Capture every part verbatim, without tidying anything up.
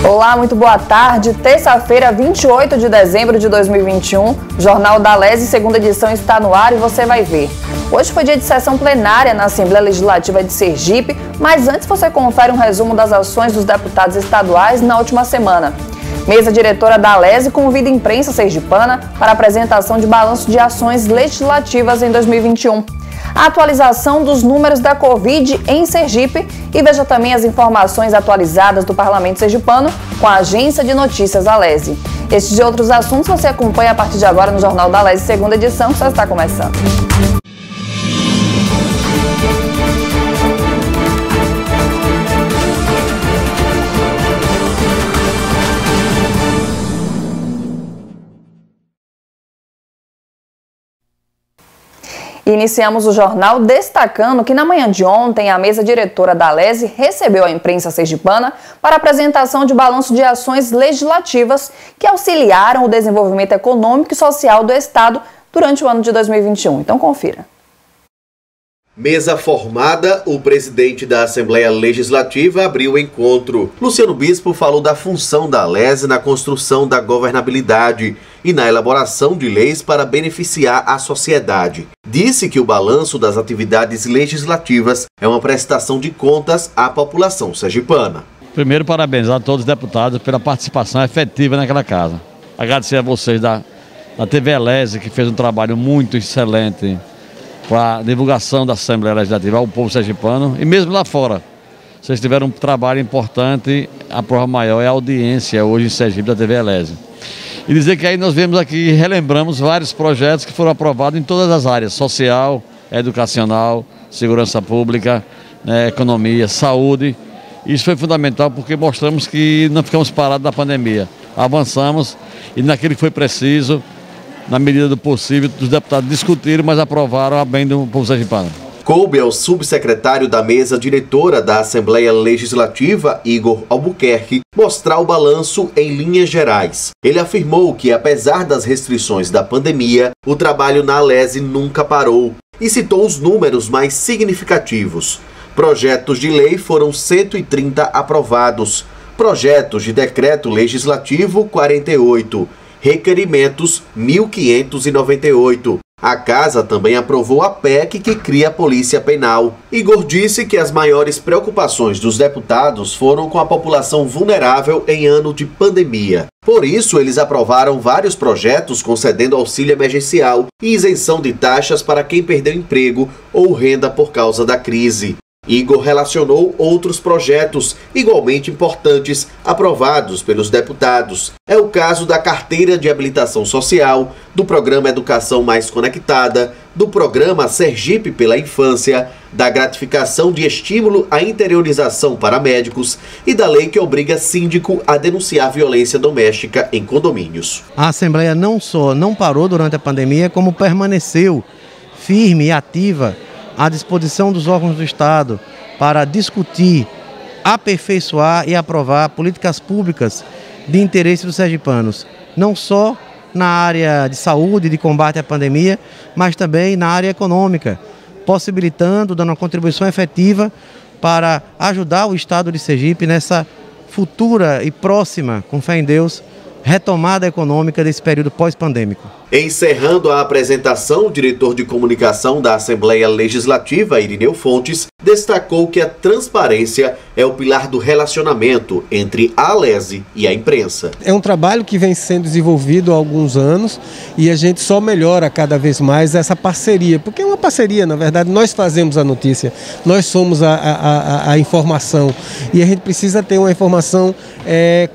Olá, muito boa tarde. Terça-feira, vinte e oito de dezembro de dois mil e vinte e um, o Jornal da Lese, segunda edição, está no ar e você vai ver. Hoje foi dia de sessão plenária na Assembleia Legislativa de Sergipe, mas antes você confere um resumo das ações dos deputados estaduais na última semana. Mesa diretora da Lese convida a imprensa sergipana para a apresentação de balanço de ações legislativas em dois mil e vinte e um. A atualização dos números da Covid em Sergipe e veja também as informações atualizadas do Parlamento Sergipano com a Agência de Notícias da Lese. Estes e outros assuntos você acompanha a partir de agora no Jornal da Lese, segunda edição, que só está começando. Iniciamos o jornal destacando que na manhã de ontem a mesa diretora da Lese recebeu a imprensa sergipana para a apresentação de balanço de ações legislativas que auxiliaram o desenvolvimento econômico e social do Estado durante o ano de dois mil e vinte e um. Então confira. Mesa formada, o presidente da Assembleia Legislativa abriu o encontro. Luciano Bispo falou da função da Lese na construção da governabilidade e na elaboração de leis para beneficiar a sociedade. Disse que o balanço das atividades legislativas é uma prestação de contas à população sergipana. Primeiro, parabenizar a todos os deputados pela participação efetiva naquela casa. Agradecer a vocês da, da T V Lese, que fez um trabalho muito excelente para a divulgação da Assembleia Legislativa ao povo sergipano e mesmo lá fora. Vocês tiveram um trabalho importante, a prova maior é a audiência hoje em Sergipe da T V Lese. E dizer que aí nós vemos aqui, relembramos vários projetos que foram aprovados em todas as áreas, social, educacional, segurança pública, né, economia, saúde. Isso foi fundamental porque mostramos que não ficamos parados na pandemia. Avançamos e naquilo que foi preciso, na medida do possível, os deputados discutiram, mas aprovaram a bem do povo sergipano. Coube ao subsecretário da mesa diretora da Assembleia Legislativa, Igor Albuquerque, mostrar o balanço em linhas gerais. Ele afirmou que, apesar das restrições da pandemia, o trabalho na Lese nunca parou e citou os números mais significativos. Projetos de lei foram cento e trinta aprovados, projetos de decreto legislativo quarenta e oito, requerimentos mil quinhentos e noventa e oito. A casa também aprovou a P E C que cria a Polícia Penal. Igor disse que as maiores preocupações dos deputados foram com a população vulnerável em ano de pandemia. Por isso, eles aprovaram vários projetos concedendo auxílio emergencial e isenção de taxas para quem perdeu emprego ou renda por causa da crise. Igor relacionou outros projetos igualmente importantes aprovados pelos deputados. É o caso da Carteira de Habilitação Social, do Programa Educação Mais Conectada, do Programa Sergipe pela Infância, da gratificação de estímulo à interiorização para médicos e da lei que obriga síndico a denunciar violência doméstica em condomínios. A Assembleia não só não parou durante a pandemia, como permaneceu firme e ativa à disposição dos órgãos do Estado para discutir, aperfeiçoar e aprovar políticas públicas de interesse dos sergipanos, não só na área de saúde e de combate à pandemia, mas também na área econômica, possibilitando, dando uma contribuição efetiva para ajudar o Estado de Sergipe nessa futura e próxima, com fé em Deus, retomada econômica desse período pós-pandêmico. Encerrando a apresentação, o diretor de comunicação da Assembleia Legislativa, Irineu Fontes, destacou que a transparência é o pilar do relacionamento entre a Lese e a imprensa. É um trabalho que vem sendo desenvolvido há alguns anos e a gente só melhora cada vez mais essa parceria, porque é uma parceria, na verdade, nós fazemos a notícia, nós somos a, a, a, a informação e a gente precisa ter uma informação é,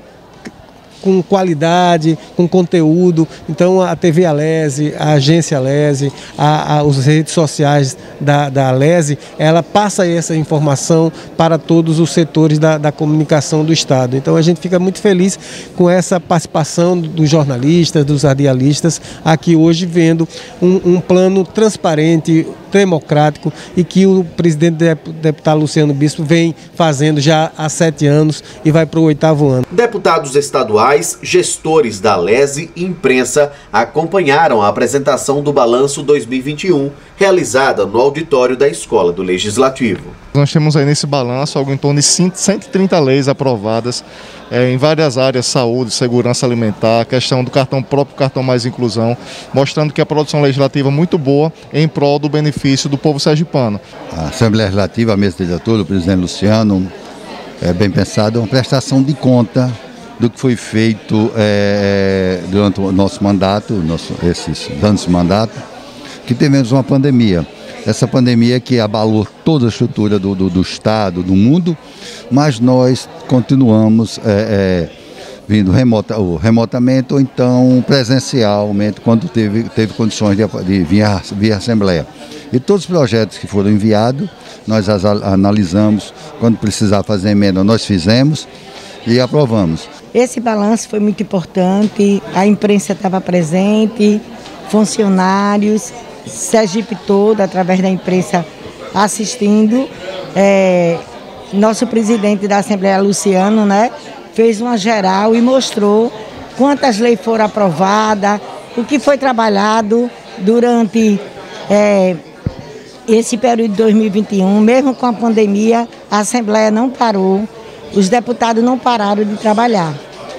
com qualidade, com conteúdo. Então a T V Lese, a agência Lese, a, a, as redes sociais da, da Lese, ela passa essa informação para todos os setores da, da comunicação do Estado. Então a gente fica muito feliz com essa participação dos jornalistas, dos radialistas, aqui hoje vendo um, um plano transparente, democrático e que o presidente deputado Luciano Bispo vem fazendo já há sete anos e vai para o oitavo ano. Deputados estaduais, gestores da Alese e imprensa acompanharam a apresentação do Balanço dois mil e vinte e um, realizada no auditório da Escola do Legislativo. Nós temos aí nesse balanço algo em torno de cento e trinta leis aprovadas é, em várias áreas, saúde, segurança alimentar, questão do cartão próprio, cartão mais inclusão, mostrando que a produção legislativa é muito boa em prol do benefício do povo sergipano. A Assembleia Legislativa, a mesa diretora, o presidente Luciano, é bem pensado, é uma prestação de conta do que foi feito é, durante o nosso mandato, nosso, esses anos de mandato, que tivemos uma pandemia. Essa pandemia que abalou toda a estrutura do, do, do Estado, do mundo, mas nós continuamos é, é, vindo remota, ou remotamente ou então presencialmente, quando teve, teve condições de, de vir via Assembleia. E todos os projetos que foram enviados, nós as analisamos, quando precisar fazer emenda nós fizemos e aprovamos. Esse balanço foi muito importante, a imprensa estava presente, funcionários, Sergipe todo, através da imprensa, assistindo. É, nosso presidente da Assembleia, Luciano, né, fez uma geral e mostrou quantas leis foram aprovadas, o que foi trabalhado durante é, esse período de dois mil e vinte e um. Mesmo com a pandemia, a Assembleia não parou, os deputados não pararam de trabalhar.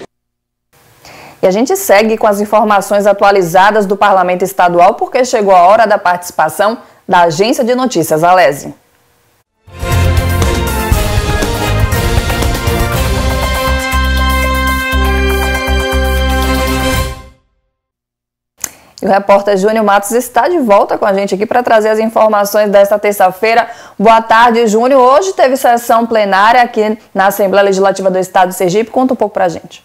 E a gente segue com as informações atualizadas do Parlamento Estadual, porque chegou a hora da participação da Agência de Notícias Alese. E o repórter Júnior Matos está de volta com a gente aqui para trazer as informações desta terça-feira. Boa tarde, Júnior. Hoje teve sessão plenária aqui na Assembleia Legislativa do Estado de Sergipe. Conta um pouco para a gente.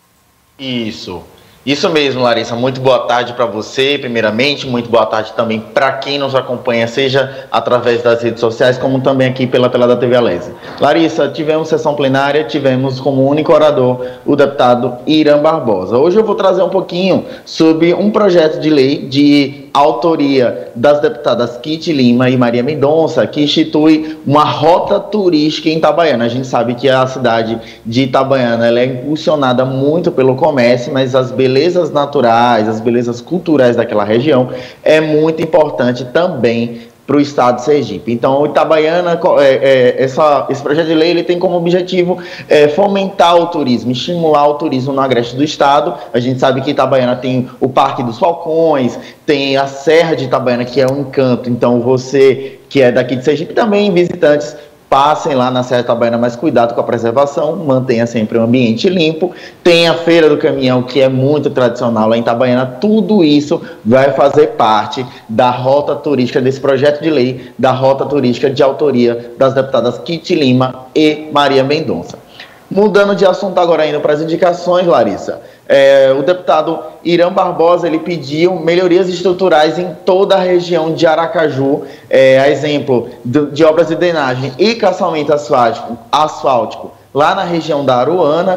Isso, isso mesmo, Larissa. Muito boa tarde para você, primeiramente. Muito boa tarde também para quem nos acompanha, seja através das redes sociais, como também aqui pela tela da T V Alese. Larissa, tivemos sessão plenária, tivemos como único orador o deputado Irã Barbosa. Hoje eu vou trazer um pouquinho sobre um projeto de lei de autoria das deputadas Kitty Lima e Maria Mendonça, que institui uma rota turística em Itabaiana. A gente sabe que a cidade de Itabaiana ela é impulsionada muito pelo comércio, mas as belezas naturais, as belezas culturais daquela região é muito importante também para o estado de Sergipe. Então, Itabaiana, é, é, essa, esse projeto de lei ele tem como objetivo é, fomentar o turismo, estimular o turismo no agreste do estado. A gente sabe que Itabaiana tem o Parque dos Falcões, tem a Serra de Itabaiana, que é um encanto. Então, você que é daqui de Sergipe, também visitantes, passem lá na Serra de Itabaiana, mas cuidado com a preservação, mantenha sempre o ambiente limpo. Tem a Feira do Caminhão, que é muito tradicional lá em Itabaiana. Tudo isso vai fazer parte da rota turística, desse projeto de lei, da rota turística de autoria das deputadas Kitty Lima e Maria Mendonça. Mudando de assunto agora, indo para as indicações, Larissa. É, o deputado Irã Barbosa ele pediu melhorias estruturais em toda a região de Aracaju, é, a exemplo de, de obras de drenagem e calçamento asfáltico, asfáltico lá na região da Aruana,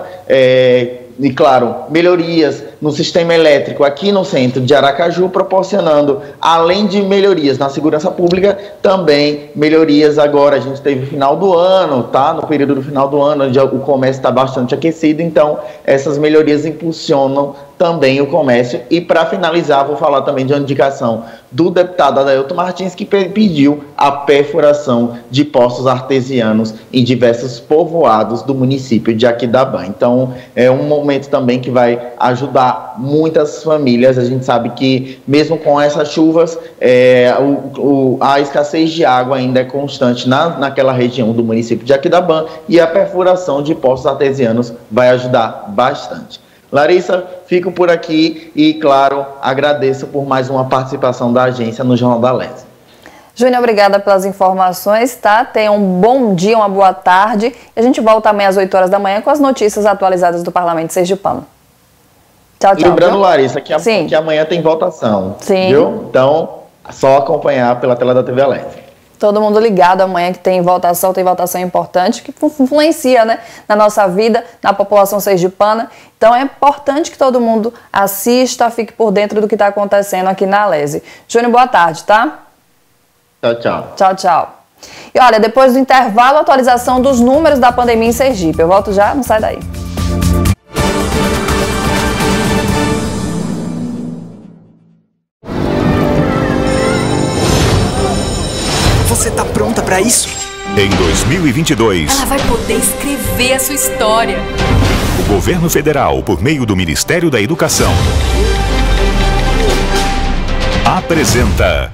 é, e claro, melhorias no sistema elétrico aqui no centro de Aracaju, proporcionando, além de melhorias na segurança pública, também melhorias agora. A gente teve final do ano, tá? No período do final do ano, onde o comércio está bastante aquecido, então essas melhorias impulsionam também o comércio. E para finalizar, vou falar também de uma indicação do deputado Adailton Martins, que pediu a perfuração de poços artesianos em diversos povoados do município de Aquidabã. Então, é um momento também que vai ajudar muitas famílias. A gente sabe que, mesmo com essas chuvas, é, o, o, a escassez de água ainda é constante na, naquela região do município de Aquidabã, e a perfuração de poços artesianos vai ajudar bastante. Larissa, fico por aqui e, claro, agradeço por mais uma participação da agência no Jornal da Alese. Júnior, obrigada pelas informações, tá? Tenha um bom dia, uma boa tarde. E a gente volta amanhã às oito horas da manhã com as notícias atualizadas do Parlamento Sergipano. Tchau, tchau. Lembrando, viu? Larissa, que, a, que amanhã tem votação. Sim. Viu? Então, é só acompanhar pela tela da T V Alese. Todo mundo ligado amanhã que tem votação, tem votação importante, que influencia, né, na nossa vida, na população sergipana. Então é importante que todo mundo assista, fique por dentro do que está acontecendo aqui na Alese. Júnior, boa tarde, tá? Tchau, tchau. Tchau, tchau. E olha, depois do intervalo, atualização dos números da pandemia em Sergipe. Eu volto já, não sai daí. Você tá pronta pra isso? Em dois mil e vinte e dois, ela vai poder escrever a sua história. O governo federal, por meio do Ministério da Educação, apresenta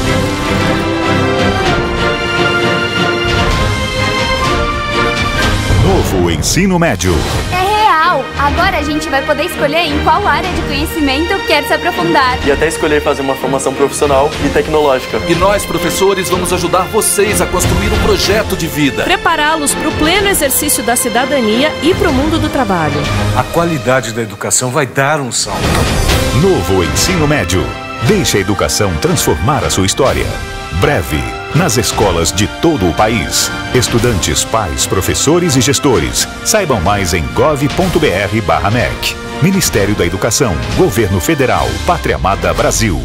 Novo Ensino Médio. É real! Agora a gente vai poder escolher em qual área de conhecimento quer se aprofundar. E até escolher fazer uma formação profissional e tecnológica. E nós, professores, vamos ajudar vocês a construir um projeto de vida. Prepará-los para o pleno exercício da cidadania e para o mundo do trabalho. A qualidade da educação vai dar um salto. Novo Ensino Médio. Deixe a educação transformar a sua história. Breve, nas escolas de todo o país. Estudantes, pais, professores e gestores. Saibam mais em gov ponto br barra M E C. Ministério da Educação, Governo Federal, Pátria Amada Brasil.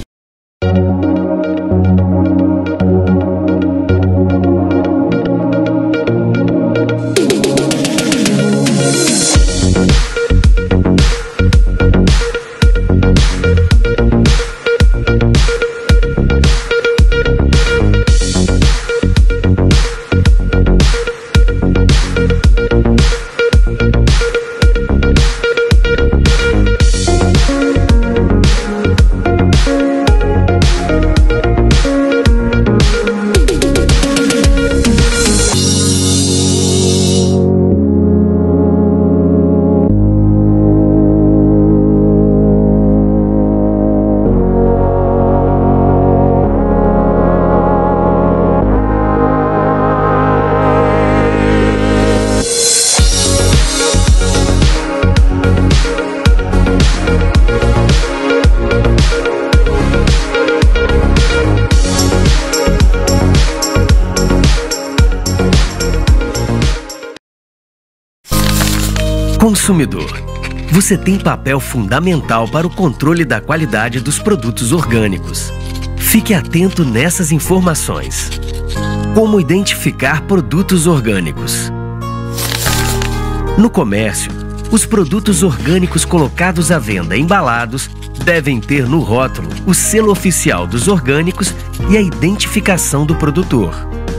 Consumidor, você tem papel fundamental para o controle da qualidade dos produtos orgânicos. Fique atento nessas informações. Como identificar produtos orgânicos? No comércio, os produtos orgânicos colocados à venda embalados devem ter no rótulo o selo oficial dos orgânicos e a identificação do produtor.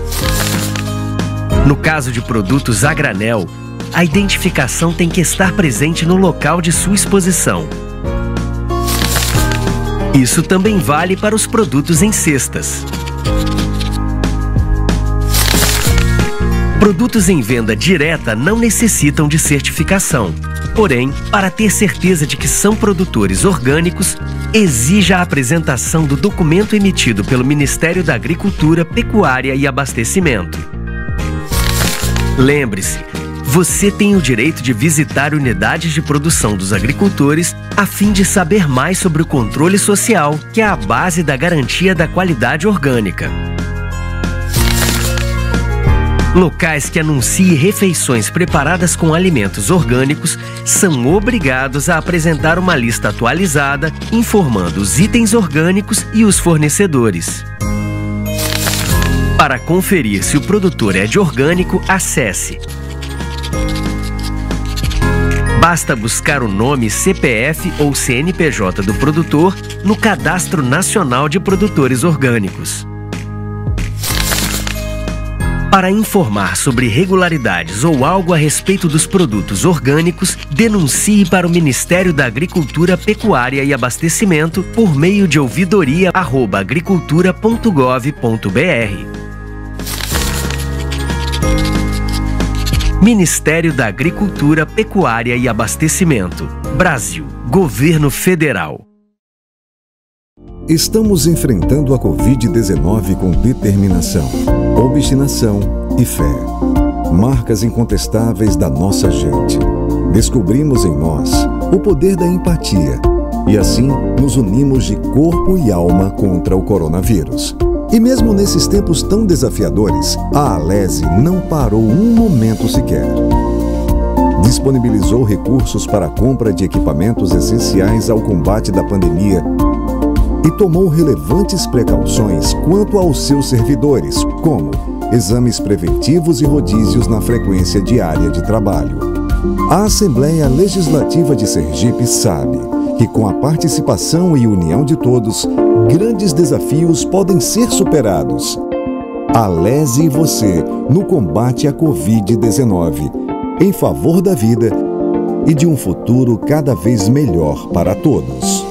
No caso de produtos a granel, a identificação tem que estar presente no local de sua exposição. Isso também vale para os produtos em cestas. Produtos em venda direta não necessitam de certificação. Porém, para ter certeza de que são produtores orgânicos, exija a apresentação do documento emitido pelo Ministério da Agricultura, Pecuária e Abastecimento. Lembre-se, você tem o direito de visitar unidades de produção dos agricultores a fim de saber mais sobre o controle social, que é a base da garantia da qualidade orgânica. Locais que anunciem refeições preparadas com alimentos orgânicos são obrigados a apresentar uma lista atualizada, informando os itens orgânicos e os fornecedores. Para conferir se o produtor é de orgânico, acesse. Basta buscar o nome, C P F ou C N P J do produtor no Cadastro Nacional de Produtores Orgânicos. Para informar sobre irregularidades ou algo a respeito dos produtos orgânicos, denuncie para o Ministério da Agricultura, Pecuária e Abastecimento por meio de ouvidoria arroba agricultura ponto gov ponto br. Ministério da Agricultura, Pecuária e Abastecimento. Brasil. Governo Federal. Estamos enfrentando a covid dezenove com determinação, obstinação e fé. Marcas incontestáveis da nossa gente. Descobrimos em nós o poder da empatia e assim nos unimos de corpo e alma contra o coronavírus. E mesmo nesses tempos tão desafiadores, a Alesi não parou um momento sequer. Disponibilizou recursos para a compra de equipamentos essenciais ao combate da pandemia e tomou relevantes precauções quanto aos seus servidores, como exames preventivos e rodízios na frequência diária de trabalho. A Assembleia Legislativa de Sergipe sabe que, com a participação e união de todos, grandes desafios podem ser superados. A LESE e você no combate à covid dezenove, em favor da vida e de um futuro cada vez melhor para todos.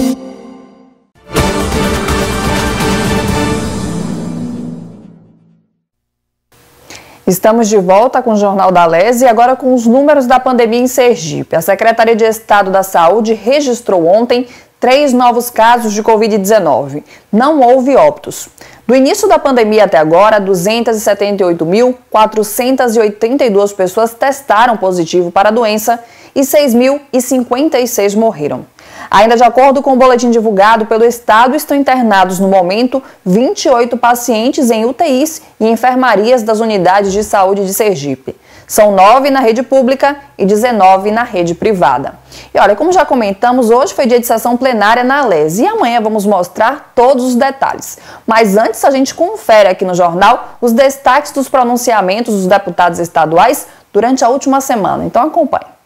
Estamos de volta com o Jornal da LESE e agora com os números da pandemia em Sergipe. A Secretaria de Estado da Saúde registrou ontem três novos casos de covid dezenove. Não houve óbitos. Do início da pandemia até agora, duzentas e setenta e oito mil, quatrocentas e oitenta e duas pessoas testaram positivo para a doença e seis mil e cinquenta e seis morreram. Ainda de acordo com o boletim divulgado pelo Estado, estão internados no momento vinte e oito pacientes em U T Is e enfermarias das unidades de saúde de Sergipe. São nove na rede pública e dezenove na rede privada. E olha, como já comentamos, hoje foi dia de sessão plenária na LESE e amanhã vamos mostrar todos os detalhes. Mas antes a gente confere aqui no jornal os destaques dos pronunciamentos dos deputados estaduais durante a última semana. Então acompanhe.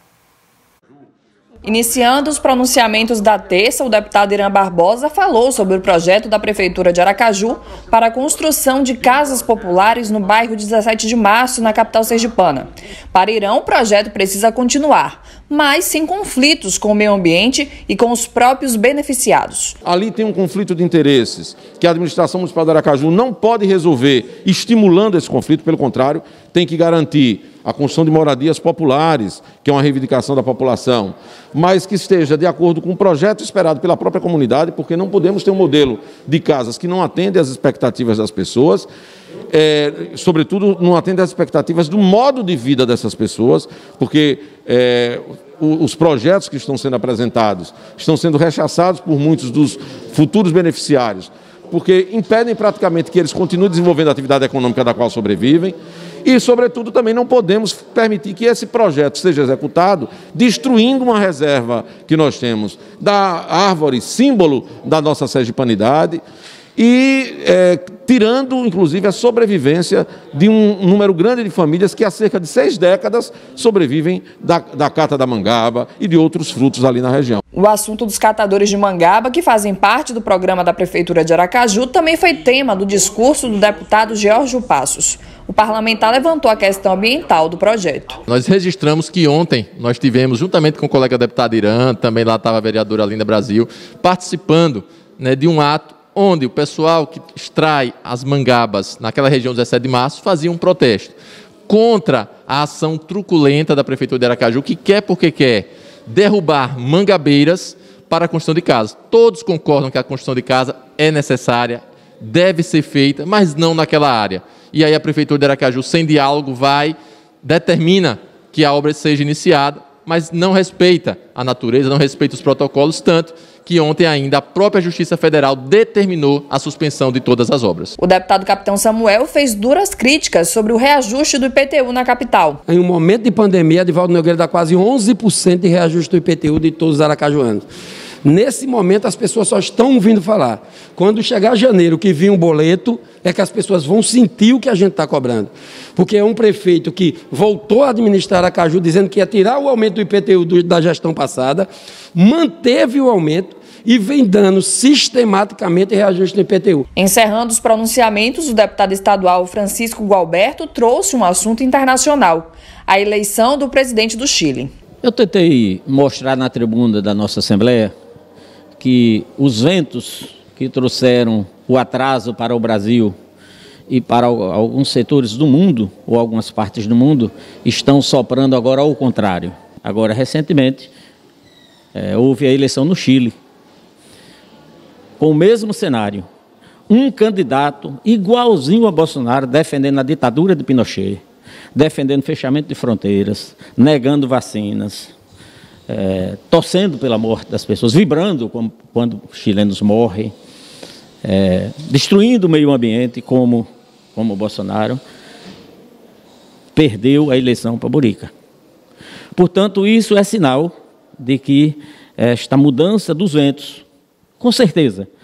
Iniciando os pronunciamentos da terça, o deputado Irã Barbosa falou sobre o projeto da Prefeitura de Aracaju para a construção de casas populares no bairro dezessete de março, na capital sergipana. Para Irã, o projeto precisa continuar, mas sem conflitos com o meio ambiente e com os próprios beneficiados. Ali tem um conflito de interesses que a administração municipal de Aracaju não pode resolver estimulando esse conflito, pelo contrário, tem que garantir a construção de moradias populares, que é uma reivindicação da população, mas que esteja de acordo com o projeto esperado pela própria comunidade, porque não podemos ter um modelo de casas que não atende às expectativas das pessoas, é, sobretudo não atende às expectativas do modo de vida dessas pessoas, porque é, os projetos que estão sendo apresentados estão sendo rechaçados por muitos dos futuros beneficiários, porque impedem praticamente que eles continuem desenvolvendo a atividade econômica da qual sobrevivem. E, sobretudo, também não podemos permitir que esse projeto seja executado destruindo uma reserva que nós temos da árvore, símbolo da nossa sergipanidade, e é, tirando, inclusive, a sobrevivência de um número grande de famílias que há cerca de seis décadas sobrevivem da, da cata da mangaba e de outros frutos ali na região. O assunto dos catadores de mangaba, que fazem parte do programa da Prefeitura de Aracaju, também foi tema do discurso do deputado Geórgio Passos. O parlamentar levantou a questão ambiental do projeto. Nós registramos que ontem nós tivemos, juntamente com o colega deputado Irã, também lá estava a vereadora Linda Brasil, participando, né, de um ato onde o pessoal que extrai as mangabas naquela região dezessete de março fazia um protesto contra a ação truculenta da Prefeitura de Aracaju, que quer porque quer derrubar mangabeiras para a construção de casas. Todos concordam que a construção de casa é necessária, deve ser feita, mas não naquela área. E aí a Prefeitura de Aracaju, sem diálogo, vai, determina que a obra seja iniciada, mas não respeita a natureza, não respeita os protocolos, tanto que ontem ainda a própria Justiça Federal determinou a suspensão de todas as obras. O deputado Capitão Samuel fez duras críticas sobre o reajuste do I P T U na capital. Em um momento de pandemia, Divaldo Nogueira dá quase onze por cento de reajuste do I P T U de todos os aracajuanos. Nesse momento, as pessoas só estão ouvindo falar. Quando chegar janeiro, que vir um boleto, é que as pessoas vão sentir o que a gente está cobrando. Porque é um prefeito que voltou a administrar Aracaju, dizendo que ia tirar o aumento do I P T U da gestão passada, manteve o aumento e vem dando sistematicamente reajuste no I P T U. Encerrando os pronunciamentos, o deputado estadual Francisco Gualberto trouxe um assunto internacional: a eleição do presidente do Chile. Eu tentei mostrar na tribuna da nossa Assembleia que os ventos que trouxeram o atraso para o Brasil e para alguns setores do mundo, ou algumas partes do mundo, estão soprando agora ao contrário. Agora, recentemente, é, houve a eleição no Chile, com o mesmo cenário. Um candidato igualzinho a Bolsonaro, defendendo a ditadura de Pinochet, defendendo fechamento de fronteiras, negando vacinas, é, torcendo pela morte das pessoas, vibrando como, quando os chilenos morrem, é, destruindo o meio ambiente como, como o Bolsonaro, perdeu a eleição para Borica. Portanto, isso é sinal de que esta mudança dos ventos, com certeza,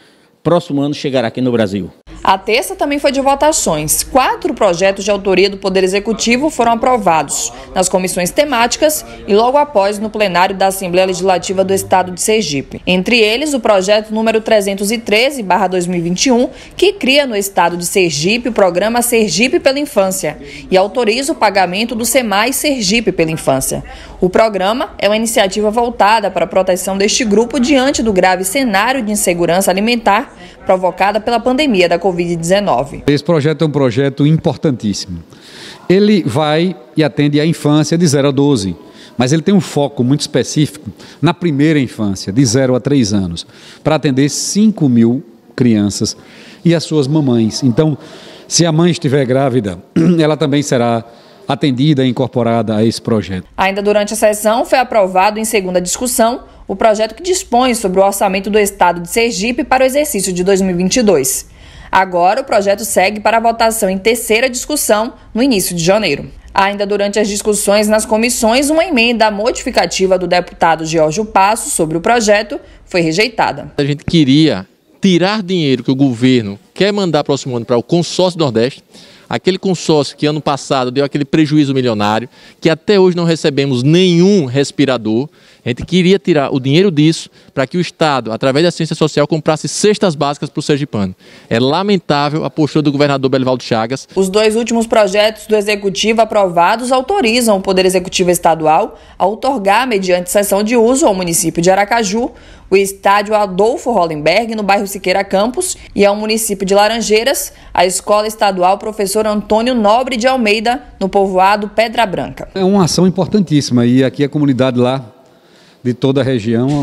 próximo ano chegará aqui no Brasil. A terça também foi de votações. Quatro projetos de autoria do Poder Executivo foram aprovados nas comissões temáticas e logo após no plenário da Assembleia Legislativa do Estado de Sergipe. Entre eles, o projeto número trezentos e treze barra dois mil e vinte e um, que cria no Estado de Sergipe o programa Sergipe pela Infância e autoriza o pagamento do SEMAI Sergipe pela Infância. O programa é uma iniciativa voltada para a proteção deste grupo diante do grave cenário de insegurança alimentar provocada pela pandemia da covid dezenove. Esse projeto é um projeto importantíssimo. Ele vai e atende à infância de zero a doze, mas ele tem um foco muito específico na primeira infância, de zero a três anos, para atender cinco mil crianças e as suas mamães. Então, se a mãe estiver grávida, ela também será atendida e incorporada a esse projeto. Ainda durante a sessão, foi aprovado em segunda discussão o projeto que dispõe sobre o orçamento do Estado de Sergipe para o exercício de dois mil e vinte e dois. Agora, o projeto segue para a votação em terceira discussão no início de janeiro. Ainda durante as discussões nas comissões, uma emenda modificativa do deputado Geórgio Passo sobre o projeto foi rejeitada. A gente queria tirar dinheiro que o governo quer mandar para o próximo ano para o consórcio Nordeste, aquele consórcio que ano passado deu aquele prejuízo milionário, que até hoje não recebemos nenhum respirador. A gente queria tirar o dinheiro disso para que o Estado, através da assistência social, comprasse cestas básicas para o sergipano. É lamentável a postura do governador Belivaldo Chagas. Os dois últimos projetos do Executivo aprovados autorizam o Poder Executivo Estadual a outorgar, mediante cessão de uso ao município de Aracaju, o estádio Adolfo Hollenberg, no bairro Siqueira Campos, e ao município de Laranjeiras, a Escola Estadual Professor Antônio Nobre de Almeida, no povoado Pedra Branca. É uma ação importantíssima e aqui a comunidade lá, de toda a região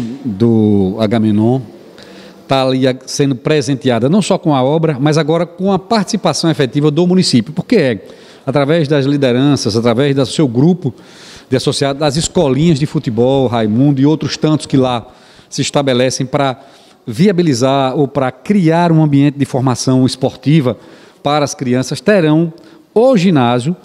do Agamenon, está ali sendo presenteada, não só com a obra, mas agora com a participação efetiva do município, porque é através das lideranças, através do seu grupo de associados, das escolinhas de futebol, Raimundo e outros tantos que lá se estabelecem para viabilizar ou para criar um ambiente de formação esportiva para as crianças, terão o ginásio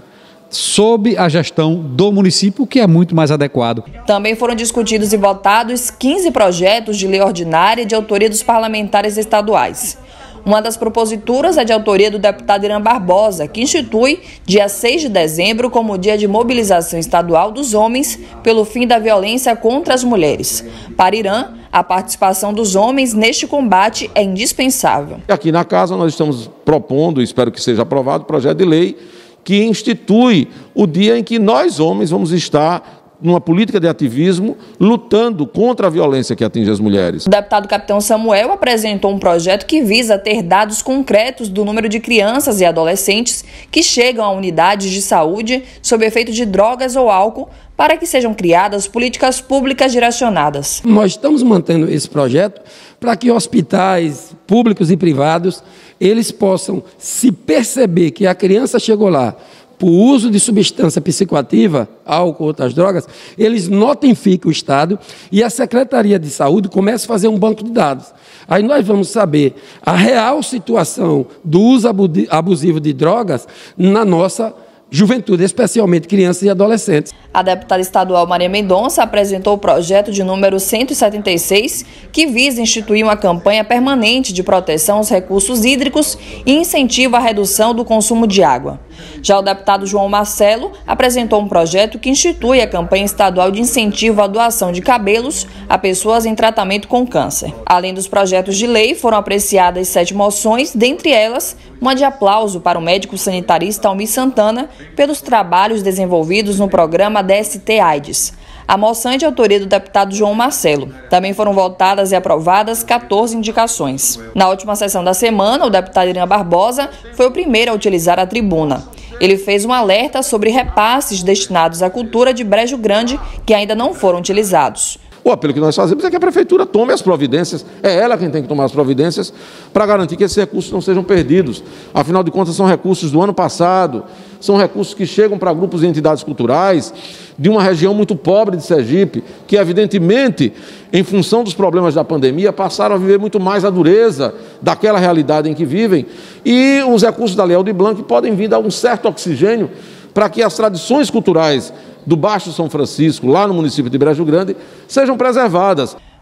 sob a gestão do município, que é muito mais adequado. Também foram discutidos e votados quinze projetos de lei ordinária de autoria dos parlamentares estaduais. Uma das proposituras é de autoria do deputado Irã Barbosa, que institui dia seis de dezembro como dia de mobilização estadual dos homens pelo fim da violência contra as mulheres. Para Irã, a participação dos homens neste combate é indispensável. Aqui na casa nós estamos propondo, espero que seja aprovado, o projeto de lei que institui o dia em que nós, homens, vamos estar numa política de ativismo, lutando contra a violência que atinge as mulheres. O deputado Capitão Samuel apresentou um projeto que visa ter dados concretos do número de crianças e adolescentes que chegam a unidades de saúde sob efeito de drogas ou álcool, para que sejam criadas políticas públicas direcionadas. Nós estamos mantendo esse projeto para que hospitais públicos e privados, eles possam se perceber que a criança chegou lá por uso de substância psicoativa, álcool ou outras drogas, eles notifiquem o Estado e a Secretaria de Saúde comece a fazer um banco de dados. Aí nós vamos saber a real situação do uso abusivo de drogas na nossa juventude, especialmente crianças e adolescentes. A deputada estadual Maria Mendonça apresentou o projeto de número cento e setenta e seis, que visa instituir uma campanha permanente de proteção aos recursos hídricos e incentivo à redução do consumo de água. Já o deputado João Marcelo apresentou um projeto que institui a campanha estadual de incentivo à doação de cabelos a pessoas em tratamento com câncer. Além dos projetos de lei, foram apreciadas sete moções, dentre elas, uma de aplauso para o médico sanitarista Almir Santana pelos trabalhos desenvolvidos no programa D S T-AIDS. A moção é de autoria do deputado João Marcelo. Também foram votadas e aprovadas quatorze indicações. Na última sessão da semana, o deputado Irã Barbosa foi o primeiro a utilizar a tribuna. Ele fez um alerta sobre repasses destinados à cultura de Brejo Grande que ainda não foram utilizados. O apelo que nós fazemos é que a Prefeitura tome as providências, é ela quem tem que tomar as providências para garantir que esses recursos não sejam perdidos. Afinal de contas, são recursos do ano passado, são recursos que chegam para grupos e entidades culturais de uma região muito pobre de Sergipe, que evidentemente, em função dos problemas da pandemia, passaram a viver muito mais a dureza daquela realidade em que vivem, e os recursos da Lei Aldir Blanc podem vir dar um certo oxigênio para que as tradições culturais do Baixo São Francisco, lá no município de Brejo Grande, sejam preservadas.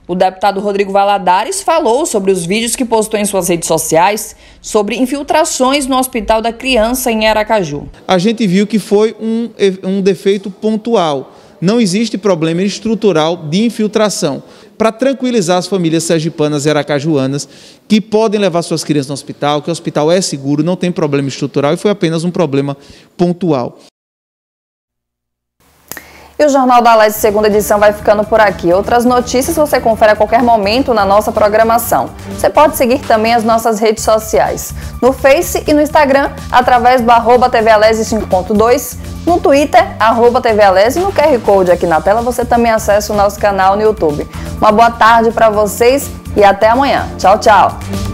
O deputado Rodrigo Valadares falou sobre os vídeos que postou em suas redes sociais sobre infiltrações no Hospital da Criança em Aracaju. A gente viu que foi um, um defeito pontual. Não existe problema estrutural de infiltração. Para tranquilizar as famílias sergipanas e aracajuanas que podem levar suas crianças no hospital, que o hospital é seguro, não tem problema estrutural e foi apenas um problema pontual. E o Jornal da Alese, segunda edição, vai ficando por aqui. Outras notícias você confere a qualquer momento na nossa programação. Você pode seguir também as nossas redes sociais, no Face e no Instagram, através do arroba T V Alese cinco ponto dois, no Twitter, arroba T V Alese, e no Q R Code aqui na tela você também acessa o nosso canal no YouTube. Uma boa tarde para vocês e até amanhã. Tchau, tchau!